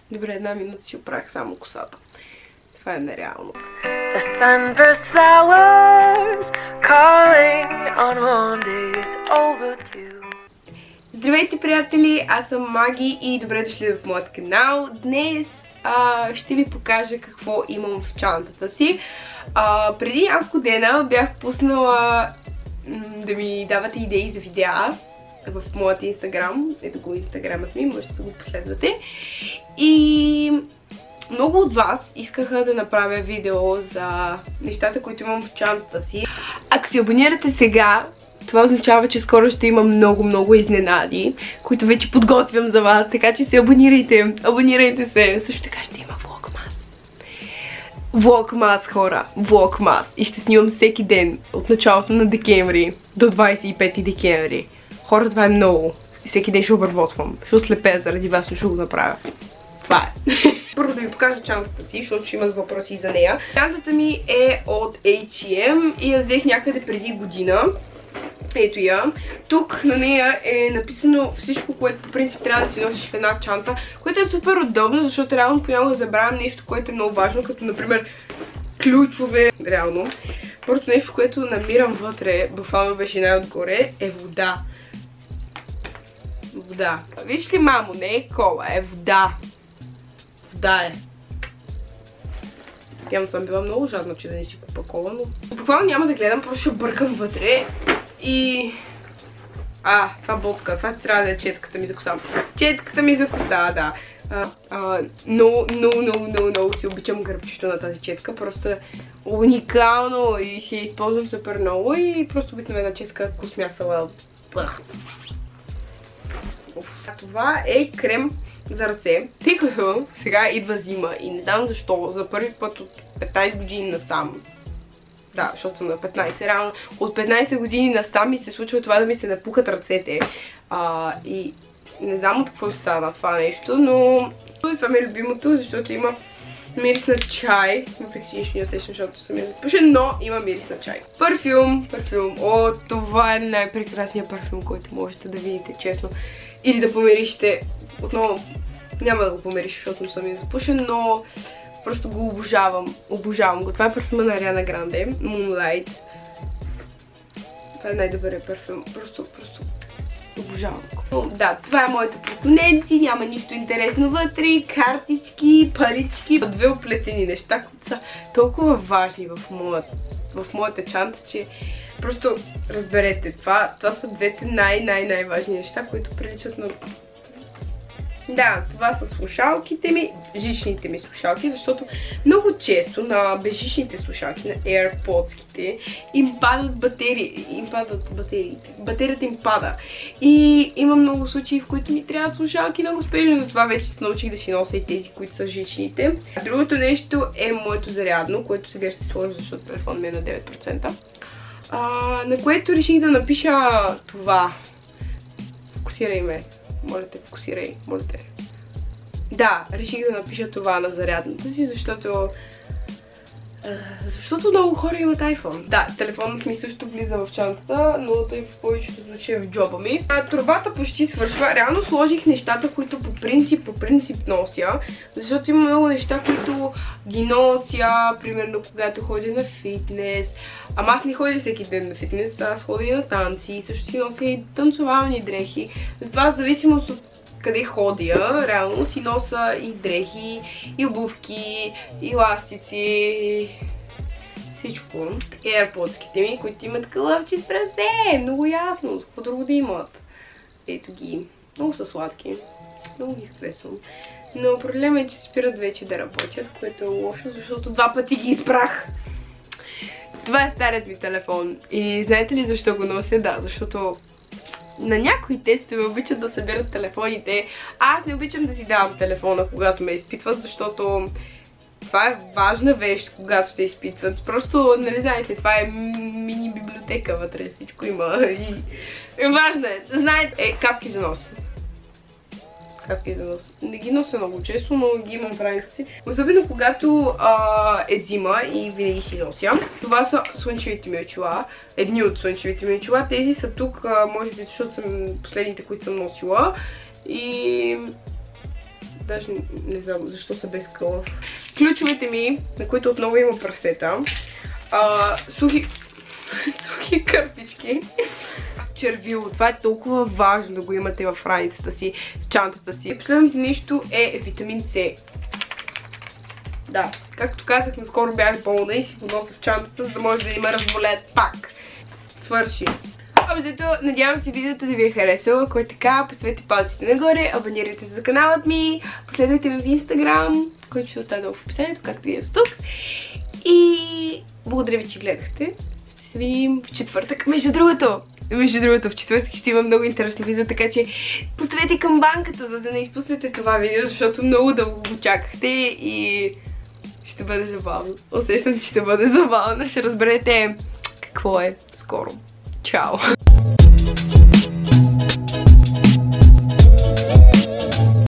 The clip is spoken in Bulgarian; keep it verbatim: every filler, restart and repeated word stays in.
Добре, една минута си оправих само косата. Това е нереално. The sunburst flowers calling on Mondays overdue. Здравейте, приятели! Аз съм Маги и добре дошли в моят канал. Днес а, ще ви покажа какво имам в чантата си. А, преди няколко дена бях пуснала да ми давате идеи за видеа в моят инстаграм. Ето го инстаграмът ми, можете да го последвате. И много от вас искаха да направя видео за нещата, които имам в чантата си. Ако се абонирате сега, това означава, че скоро ще има много-много изненади, които вече подготвям за вас, така че се абонирайте, абонирайте се. Също така ще има влогмас. Влогмас, хора, влогмас. И ще снимам всеки ден, от началото на декември до двадесет и пети декември. Хора, това е много. И всеки ден ще обработвам. Ще ослепя заради вас, но ще го направя. Това е. Първо да ви покажа чантата си, защото ще имат въпроси за нея. Чантата ми е от Ейч и Ем и я взех някъде преди година. Ето я. Тук на нея е написано всичко, което по принцип трябва да си носиш в една чанта, което е супер удобно, защото реално понякога забравям нещо, което е много важно, като например ключове. Реално. Първото нещо, което намирам вътре, буквално беше най-отгоре, е вода. Вода. Виж ли, мамо, не е кола, е вода. Вода е. Явно съм била много жадна, че да не си купа кола, но буквално няма да гледам, просто ще бъркам вътре. И... А, това боцка, това трябва да е четката ми за коса. Четката ми за коса, да. Много, много, много, много, много си обичам гърбчето на тази четка. Просто е уникално и си я използвам супер много и просто обикновена четка космясала. Това е крем за ръце, тъй като сега идва зима и не знам защо, за първи път от петнадесет години насам. Да, защото съм на петнадесет, реално от петнадесет години насам ми се случва това да ми се напукат ръцете. А, и не знам от какво ще стана това нещо, но това ми е любимото, защото има мирис на чай. Въпреки че нищо не усещам, защото съм я запушен, но има мирис на чай. Парфюм, парфюм. О, това е най-прекрасният парфюм, който можете да видите, честно. Или да помиришете. Отново няма да го помириш, защото не съм я запушен, но просто го обожавам. Обожавам го. Това е парфюма на Ариана Гранде. Moonlight. Това е най-добрият парфюм. Просто, просто обожавам го. Да, това е моето портмоненци. Няма нищо интересно вътре. Картички, парички. Две оплетени неща, които са толкова важни в моята, в моята чанта, че просто разберете. Това, това са двете най-най-най-важни неща, които приличат на... Да, това са слушалките ми, жичните ми слушалки, защото много често на безжичните слушалки, на AirPods-ките, им падат батерии, им падат батериите, батерията им пада. И има много случаи, в които ми трябват слушалки много спешно, затова вече се научих да си нося и тези, които са жичните. Другото нещо е моето зарядно, което сега ще сложа, защото телефон ми е на девет процента. А, на което реших да напиша това. Фокусирай ме. Моля те, фокусирай, моля те. Да, реших да напиша това на зарядната си, защото... Защото много хора имат iPhone. Да, телефонът ми също влиза в чантата, но той в повечето случаи е в джоба ми. Торбата почти свършва. Реално сложих нещата, които по принцип, по принцип нося, защото има много неща, които ги нося, примерно когато ходя на фитнес. Ама аз не ходя всеки ден на фитнес, аз ходя и на танци, също си нося и танцовални дрехи. Затова в зависимост от къде ходя, реално си нося и дрехи, и обувки, и ластици, всичко. AirPods-ките ми, които имат кълъвче с прасе, много ясно, с какво друго да имат. Ето ги, много са сладки, много ги харесвам. Но проблемът е, че спират вече да работят, което е лошо, защото два пъти ги изпрах. Това е старият ми телефон. И знаете ли защо го нося? Да, защото на някои тестове обичат да събират телефоните. Аз не обичам да си давам телефона, когато ме изпитват, защото това е важна вещ, когато те изпитват. Просто, нали знаете, това е мини библиотека вътре, всичко има. И, и важно е. Знаете, е, капки за нос. Капки за нос. Не ги нося много често, но ги имам в ранка си. Особено когато а, е зима и винаги си нося. Това са слънчевите ми очила. Едни от слънчевите ми очила. Тези са тук, а, може би, защото са последните, които съм носила. И Даже не, не знам защо са без кълъв. Ключовете ми, на които отново има прасета. А, сухи... сухи кърпички. Червило. Това е толкова важно да го имате в раницата си, в чантата си. Последното нещо е витамин С. Да, както казах, наскоро бях болна и си го нося в чантата, за да може да има разболет пак. Свърши. Обзето, надявам се видеото да ви е харесало. Ако е така, поставете палците нагоре, абонирайте се за каналът ми, последвайте ме в Instagram, който ще оставя в описанието, както и ето тук. И благодаря ви, че гледахте. Ще се видим в четвъртък. Между другото, между другото, в четвъртък ще има много интересно видео, така че поставете камбанката, за да не изпуснете това видео, защото много дълго го чакахте и ще бъде забавно. Усещам, че ще бъде забавно. Ще разберете какво е скоро. Чао!